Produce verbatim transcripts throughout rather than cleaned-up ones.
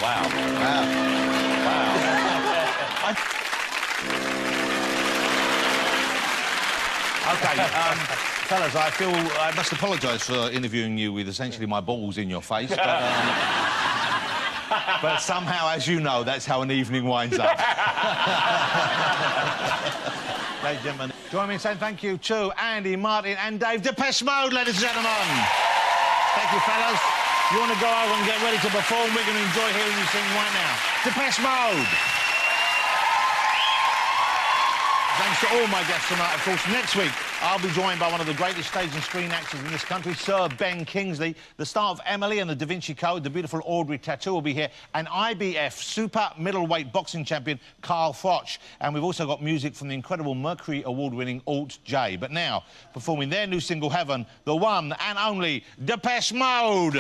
Wow. Wow. Wow. OK, um, fellas, I feel I must apologise for interviewing you with essentially my balls in your face, but, um, but somehow, as you know, that's how an evening winds up. Ladies and gentlemen, join me in saying thank you to Andy, Martin and Dave. Depeche Mode, ladies and gentlemen. Thank you, fellas. You want to go over and get ready to perform? We're going to enjoy hearing you sing right now. Depeche Mode. Thanks to all my guests tonight, of course. Next week, I'll be joined by one of the greatest stage and screen actors in this country, Sir Ben Kingsley. The star of Emily and the Da Vinci Code, the beautiful Audrey Tautou will be here, and I B F super middleweight boxing champion Carl Froch. And we've also got music from the incredible Mercury Award-winning Alt J. But now, performing their new single, Heaven, the one and only Depeche Mode.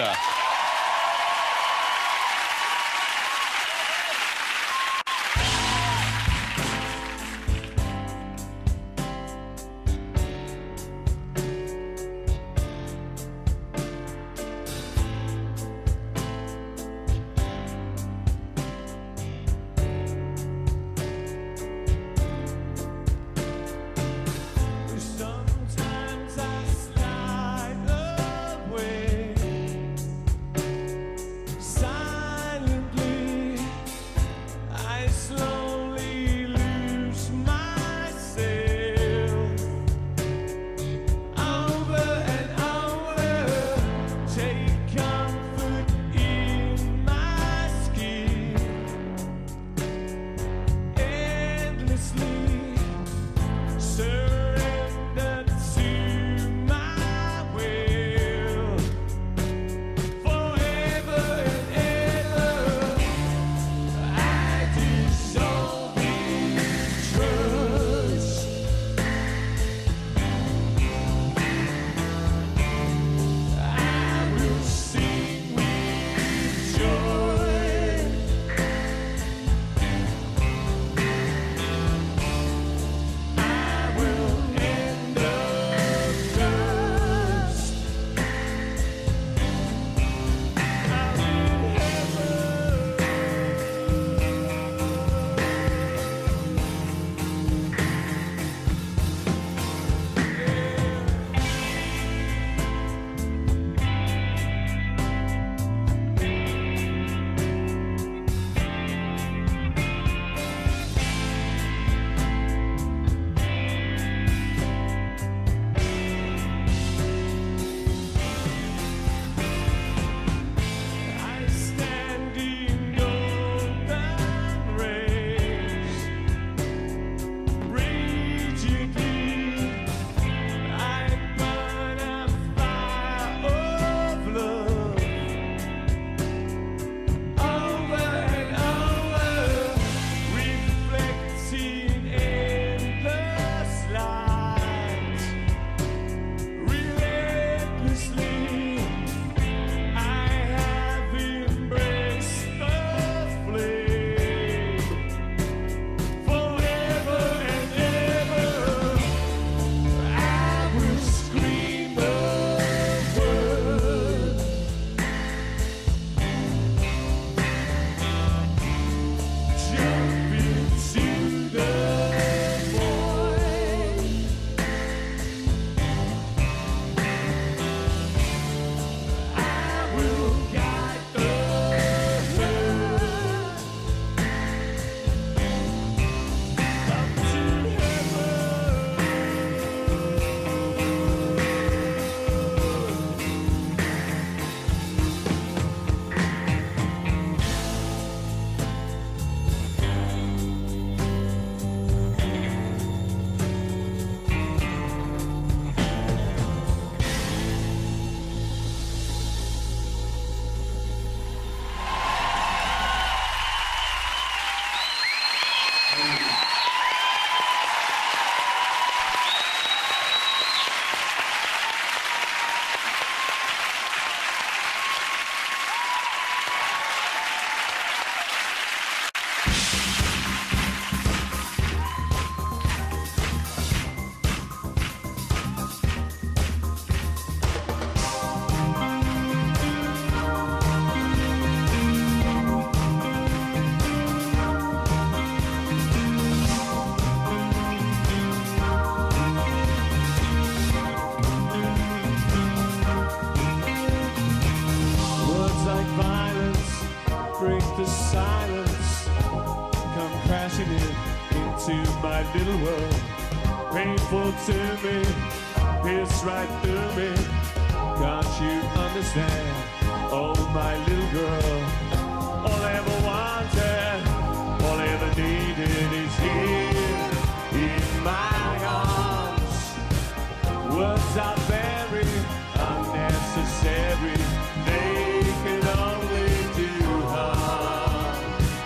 little world, painful to me, pierce right through me. Can't you understand? Oh, my little girl, all I ever wanted, all I ever needed is here in my arms. Words are very unnecessary, they can only do harm.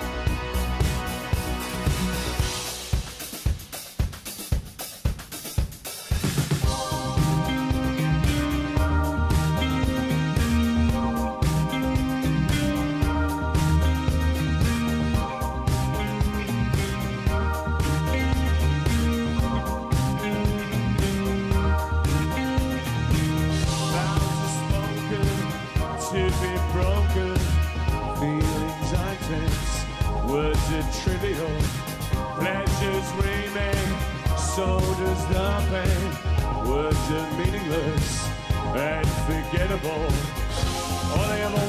To be broken, feelings are intense, words are trivial, pleasures remain, so does the pain. Words are meaningless and forgettable, all I ever